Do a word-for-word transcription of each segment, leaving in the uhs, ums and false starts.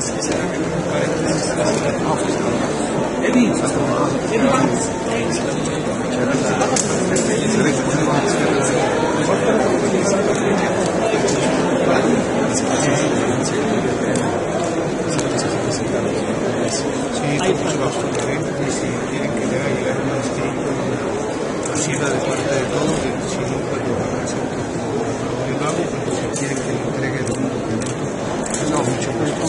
masiva de parte de todos, si no cuando regrese otro gobernador y lo hago, cuando se quiere que le entregue el documento, no, mucho gusto.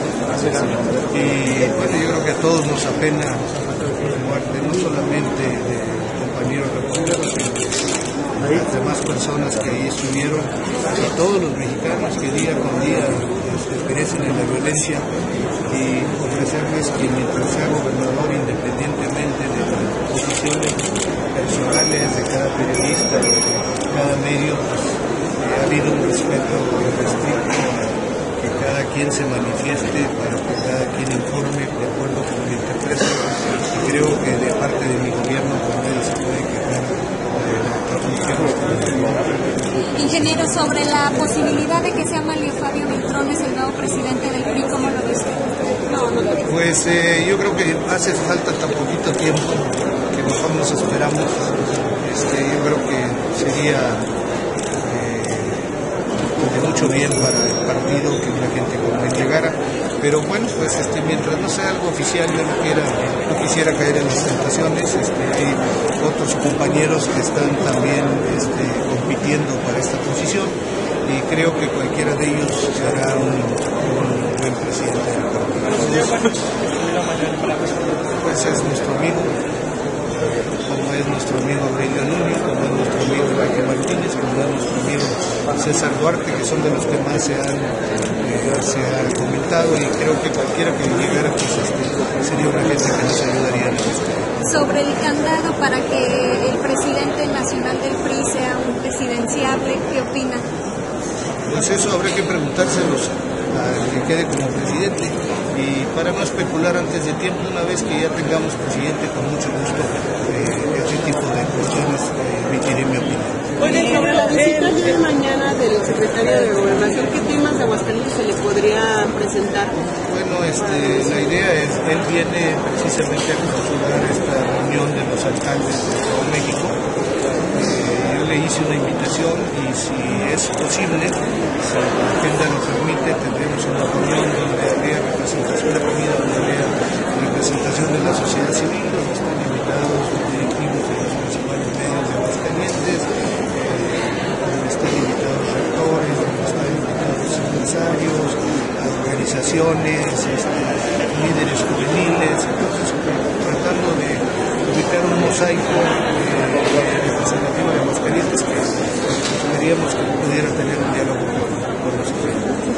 Y bueno, yo creo que a todos nos apena la muerte, no solamente de compañeros republicanos, sino de las demás personas que ahí estuvieron, y todos los mexicanos que día con día este, perecen en la violencia, y ofrecerles que mientras sea gobernador, independientemente de las posiciones personales de cada periodista, de cada medio, pues, eh, ha habido un respeto restricto, que cada quien se manifieste, para que cada quien informe de acuerdo con lo que interpreta, y creo que de parte de mi gobierno pues nadie se puede quejar de la función. Ingeniero, sobre la posibilidad de que sea Manlio Fabio Beltrones el nuevo presidente del P R I, ¿cómo lo ve usted? No, no. Pues eh, yo creo que hace falta tan poquito tiempo que mejor nos esperamos. Este, yo creo que sería eh, de mucho bien para el partido que una gente como él llegara, pero bueno, pues este, mientras no sea algo oficial, yo no, quiera, no quisiera caer en las tentaciones. Este, hay otros compañeros que están también este, compitiendo para esta posición, y creo que cualquiera de ellos será un, un buen presidente del partido. Pues es nuestro amigo, como es nuestro amigo Aurelio Nuño, como es nuestro amigo Enrique Martínez, como es nuestro amigo César Duarte, que son de los que más se han, eh, se han comentado, y creo que cualquiera que llegara pues este, sería una gente que nos ayudaría en esto. Sobre el candado para que el presidente nacional del P R I sea un presidenciable, ¿qué opina? Pues eso habrá que preguntárselos al que quede como presidente, y para no especular antes de tiempo, una vez que ya tengamos presidente, con mucho gusto eh, este tipo de cuestiones eh, emitiré mi opinión. Oye, sobre la visita de mañana del secretario de Gobernación, ¿qué temas de Aguascalientes se le podría presentar? Bueno, este, la idea es, él viene precisamente a consultar esta reunión de los alcaldes de todo México. Eh, yo le hice una invitación, y si es posible, si la agenda lo permite, tendremos una reunión donde habría representación de comida, donde habría representación de la sociedad civil, donde están invitados los directivos de los principales medios de Aguascalientes, donde están invitados rectores, donde están invitados empresarios, organizaciones, este, líderes juveniles, entonces tratando de ubicar un mosaico eh, representativo de Aguascalientes que queríamos que pudiera tener un diálogo con, con nosotros.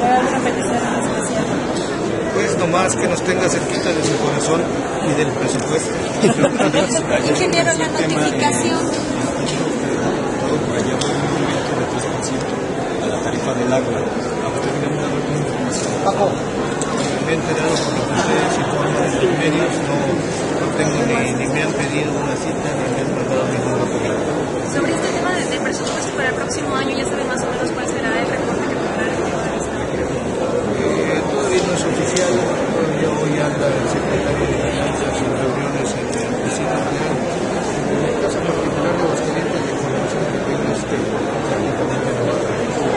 Pues nomás que nos tenga cerquita de su corazón y del presupuesto. Ingeniero, la notificación. Todo por allá fue un incremento de tres por ciento a la tarifa del agua. ¿A usted le han dado alguna información? Paco, me he enterado por lo que ustedes informan en los medios, no, no tengo ni, ni me han pedido una cita, ni me han mandado ningún documento. Sobre este tema de, de presupuesto para el próximo año, ¿ya sabe más o menos cuál será el recorte que tendrá el gobierno de Estado? Eh, todavía no es oficial, todavía hoy anda el secretario de Finanzas en reuniones en el oficina general. En el caso particular de Aguascalientes, la información que tengo es que prácticamente no va a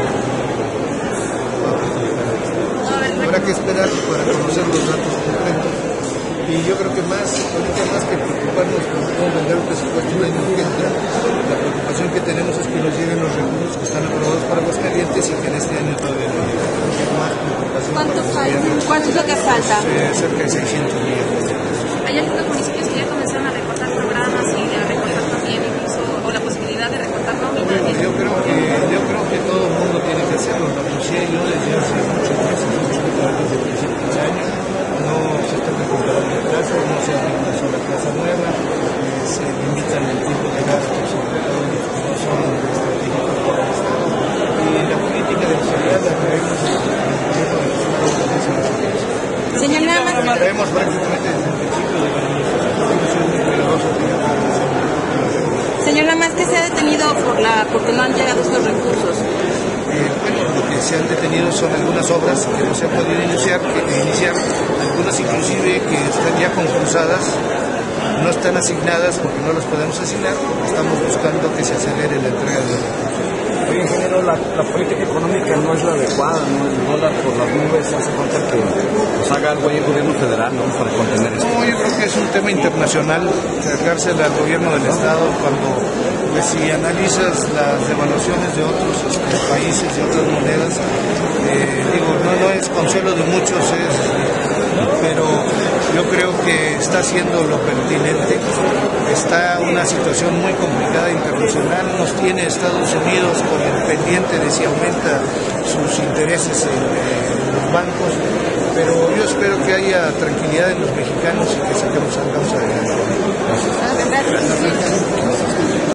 Habrá que esperar para conocer los datos completos, y yo creo que más, ahorita más que preocuparnos por cómo vender el presupuesto el año que entra, la preocupación que tenemos es que nos lleguen los recursos que están aprobados para Aguascalientes y que en este año todavía no llegan. Más preocupación. ¿Cuánto falta? ¿Cuánto es lo que falta? Eh, cerca de seiscientos millones de pesos. ¿Hay algunos municipios que ya comenzaron a recortar programas y a recortar también incluso, o la posibilidad de recortar nóminas? Bueno, yo creo que yo creo que todo el mundo tiene que hacerlo. Lo anuncié yo desde hace muchos meses, muchos desde el principio de año. No se están recuperando plazas, no se abre una sola plaza nueva, eh, se limitan el tipo de gastos, sobre todo los que no son estratégicos para el Estado. Y la política de austeridad la traemos en el gobierno de los Estados. Señor, nada más. La traemos prácticamente desde el principio de la administración. Hemos sido muy cuidadosos de la organización. Señor, nada más que se ha detenido por la, porque no han llegado estos recursos. Eh, bueno, lo que se han detenido son algunas obras que no se han podido iniciar, que iniciar iniciar, algunas inclusive que están ya concursadas, no están asignadas porque no las podemos asignar, porque estamos buscando que se acelere la entrega de los recursos. Oye, ingeniero, la, la política económica no es la adecuada, ¿no? El dólar por las nubes, hace falta que pues, haga algo ahí el gobierno federal, ¿no? Para contener esto. No, yo creo que es un tema internacional, cargársela al gobierno del Estado cuando, pues si analizas las devaluaciones de otros este, países y otras monedas, eh, digo, no, no es consuelo de muchos, es, pero yo creo que está haciendo lo pertinente. Está una situación muy complicada internacional, nos tiene Estados Unidos con el pendiente de si aumenta sus intereses en, en los bancos, pero yo espero que haya tranquilidad en los mexicanos y que saquemos a causa de Gracias. Gracias.